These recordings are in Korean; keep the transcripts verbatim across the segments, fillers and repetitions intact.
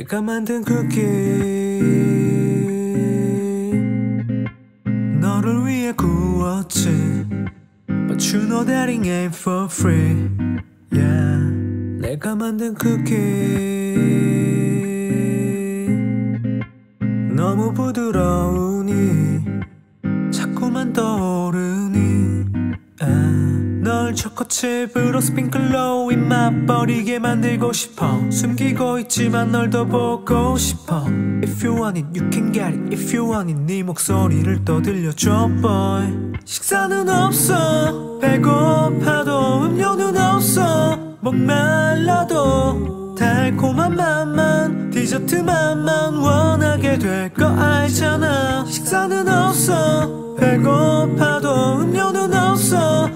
내가 만든 쿠키 너를 위해 구웠지 But you know that it ain't for free Yeah 내가 만든 쿠키 너무 부드러우니 자꾸만 떠오르니 아, 널 초코칩으로 스핑클로 입맛 버리게 만들고 싶어 숨기고 있지만 널 더 보고 싶어 If you want it you can get it If you want it 네 목소리를 또 들려줘 boy 식사는 없어 배고파도 음료는 없어 목말라도 달콤한 맛만 디저트 맛만 원하게 될 거 알잖아 식사는 없어 배고파도 음료는 없어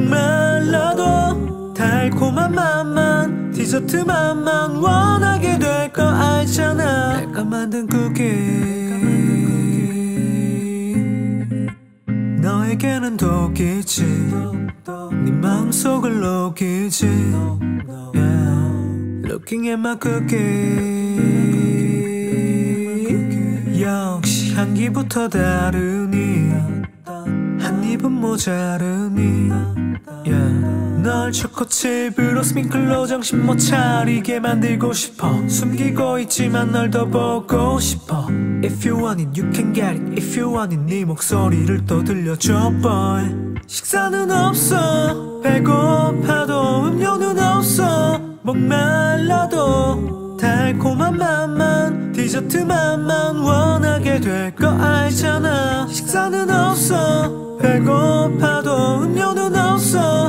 목말라도 달콤한 맛만 디저트 맛만 원하게 될 거 알잖아 내가 만든 쿠키 너에게는 독이지 네 마음속을 녹이지 yeah. Looking at my cookie 역시 향기부터 다르니 한 입은 모자르니 yeah. 널 초코칩으로 스핑클로 정신 못 차리게 만들고 싶어 숨기고 있지만 널 더 보고 싶어 If you want it you can get it If you want it 네 목소리를 또 들려줘 boy 식사는 없어 배고파도 음료는 없어 목말라도 달콤한 맛만 디저트 맛만 원하게 될 거 알잖아 식사는 없어 배고파도 음료는 없어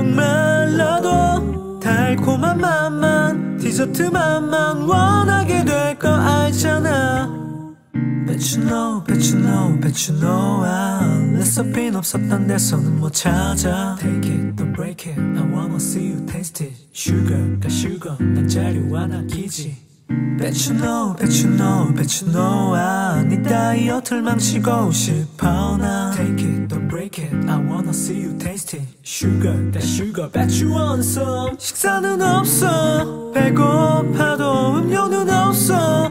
목말라도 달콤한 맛만 디저트 맛만 원하게 될 거 알잖아 Bet you know, bet you know, bet you know I'm 레시피는 없었단 데서는 못 찾아 Take it, don't break it I wanna see you taste it Sugar, got sugar 난 재료 하나 기지 Bet you know, bet you know, bet you know I 네 다이어트를 망치고 싶어 나 Take it, don't break it I wanna see you taste it Sugar, got sugar Bet you want some 식사는 없어 배고파도 음료는 없어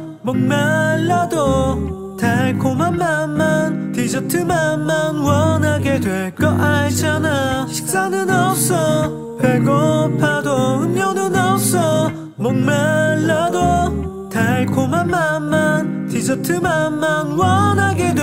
목말라도 달콤한 맛만 디저트 맛만 원하게 될 거 알잖아 식사는 없어 배고파도 음료는 없어 목말라도 달콤한 맛만 디저트 맛만 원하게